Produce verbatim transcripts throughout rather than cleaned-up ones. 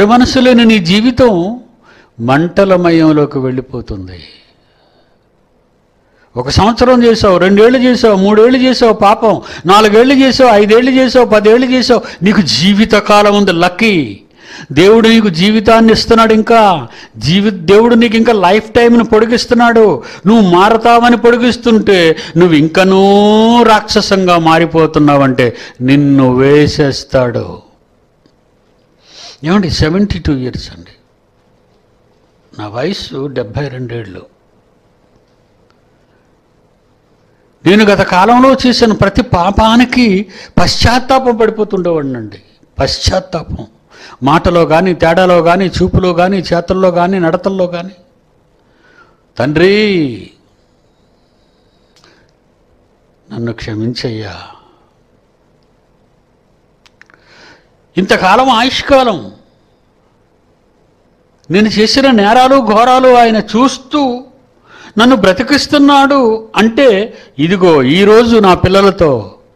మారు మనసు లేని నీ జీవితం మంటలమయంలోకి వెళ్ళిపోతుంది. ఒక సంవత్సరం చేసావు, రెండేళ్ళు చేసావు, మూడేళ్ళు చేసావు పాపం, నాలుగేళ్ళు చేసావు, ఐదేళ్ళు చేసావు, పదేళ్ళు చేసావు, నీకు జీవితకాలం ఉంది. లక్కీ దేవుడు నీకు జీవితాన్ని ఇస్తున్నాడు. ఇంకా జీవి దేవుడు నీకు ఇంకా లైఫ్ టైంని పొడిగిస్తున్నాడు. నువ్వు మారతావని పొడిగిస్తుంటే నువ్వు ఇంకనూ రాక్షసంగా మారిపోతున్నావంటే నిన్ను వేసేస్తాడు. ఏమండి, సెవెంటీ టూ ఇయర్స్ అండి, నా వయసు డెబ్భై రెండేళ్ళు. నేను గత కాలంలో చేసిన ప్రతి పాపానికి పశ్చాత్తాపం పడిపోతుండేవాడినండి. పశ్చాత్తాపం మాటలో కానీ, తేడాలో కానీ, చూపులో కానీ, చేతల్లో కానీ, నడతల్లో కానీ. తండ్రి నన్ను క్షమించయ్యా. ఇంతకాలం ఆయుష్కాలం నేను చేసిన నేరాలు ఘోరాలు ఆయన చూస్తూ నన్ను బ్రతికిస్తున్నాడు అంటే, ఇదిగో ఈరోజు నా పిల్లలతో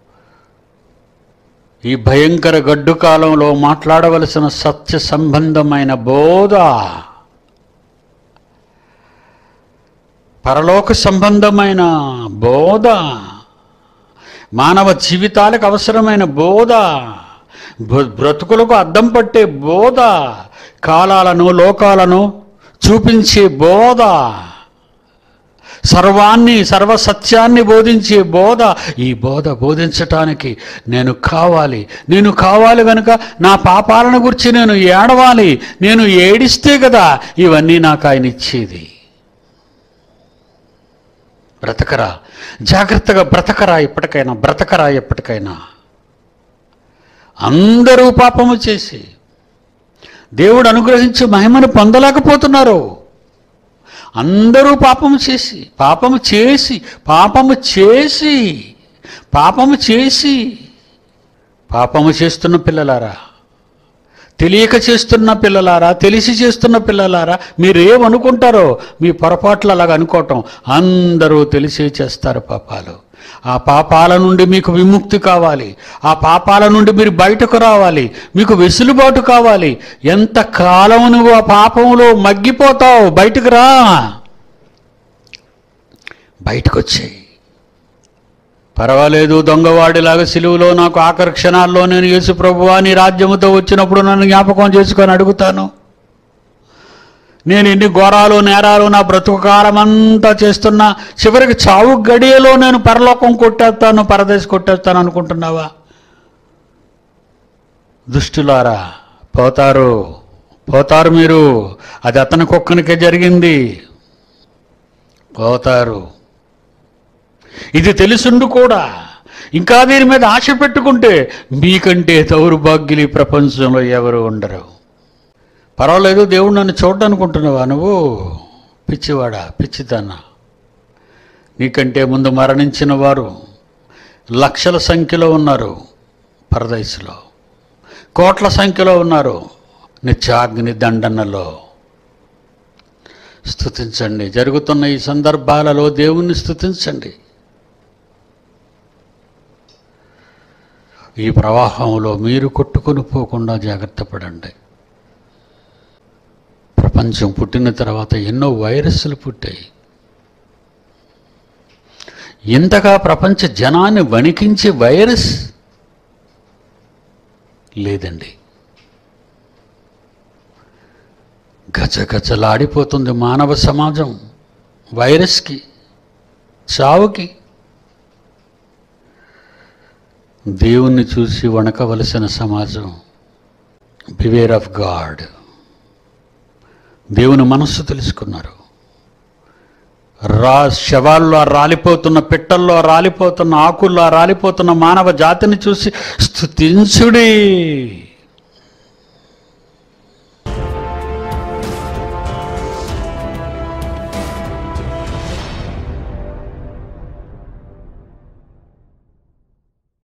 ఈ భయంకర గడ్డు కాలంలో మాట్లాడవలసిన సత్య సంబంధమైన బోధ, పరలోక సంబంధమైన బోధ, మానవ జీవితాలకు అవసరమైన బోధ, బ్రతుకులకు అద్దం పట్టే బోధ, కాలాలను లోకాలను చూపించే బోధ, సర్వాన్ని సర్వసత్యాన్ని బోధించే బోధ. ఈ బోధ బోధించటానికి నేను కావాలి. నేను కావాలి కనుక నా పాపాలను గురించి నేను ఏడవాలి. నేను ఏడిస్తే కదా ఇవన్నీ నాకు ఆయన ఇచ్చేది. బ్రతకరా, జాగ్రత్తగా బ్రతకరా, ఎప్పటికైనా బ్రతకరా. ఎప్పటికైనా అందరూ పాపము చేసి దేవుడు అనుగ్రహించి మహిమను పొందలేకపోతున్నారు. అందరూ పాపము చేసి పాపము చేసి పాపము చేసి పాపము చేసి పాపము చేస్తున్న పిల్లలారా, తెలియక చేస్తున్న పిల్లలారా, తెలిసి చేస్తున్న పిల్లలారా, మీరేమనుకుంటారో మీ పొరపాట్లు అలాగ అనుకోవటం. అందరూ తెలిసే చేస్తారు పాపాలు. ఆ పాపాల నుండి మీకు విముక్తి కావాలి. ఆ పాపాల నుండి మీరు బయటకు రావాలి. మీకు వెసులుబాటు కావాలి. ఎంత కాలం నువ్వు ఆ పాపంలో మగ్గిపోతావు? బయటకు రా, బయటకు వచ్చేయి. పర్వాలేదు, దొంగవాడిలాగా సిలువలో నాకు ఆఖరి క్షణాల్లో నేను యేసు ప్రభువా నీ రాజ్యముతో వచ్చినప్పుడు నన్ను జ్ఞాపకం చేసుకొని అడుగుతాను. నేను ఎన్ని ఘోరాలు నేరాలు నా బ్రతుకు కాలం అంతా చేస్తున్నా, చివరికి చావు గడియలో నేను పరలోకం కొట్టేస్తాను, పరదేశ్ కొట్టేస్తాను అనుకుంటున్నావా? దుష్టులారా, పోతారు పోతారు మీరు. అది అతని కుక్కనికే జరిగింది. పోతారు. ఇది తెలుసుండు కూడా ఇంకా దీని మీద ఆశ పెట్టుకుంటే మీకంటే దౌర్భాగ్యులు ఈ ప్రపంచంలో ఎవరు ఉండరు. పర్వాలేదు, దేవుడు నన్ను చూడనుకుంటున్నావా నువ్వు? పిచ్చివాడా, పిచ్చిదాన్నా. నీకంటే ముందు మరణించిన వారు లక్షల సంఖ్యలో ఉన్నారు పరదేశంలో, కోట్ల సంఖ్యలో ఉన్నారు నిత్యాగ్ని దండనలో. స్తుతించండి. జరుగుతున్న ఈ సందర్భాలలో దేవుణ్ణి స్తుతించండి. ఈ ప్రవాహంలో మీరు కొట్టుకొని పోకుండా జాగ్రత్త పడండి. ప్రపంచం పుట్టిన తర్వాత ఎన్నో వైరస్లు పుట్టాయి. ఇంతగా ప్రపంచ జనాన్ని వణికించే వైరస్ లేదండి. గజగజలాడిపోతుంది మానవ సమాజం వైరస్కి, చావుకి. దేవుణ్ణి చూసి వణకవలసిన సమాజం. Beware of God. దేవుని మనస్సు తెలుసుకున్నారు. రా శవాల్లో రాలిపోతున్న, పిట్టల్లో రాలిపోతున్న, ఆకుల్లో రాలిపోతున్న మానవ జాతిని చూసి స్తుతించుడి.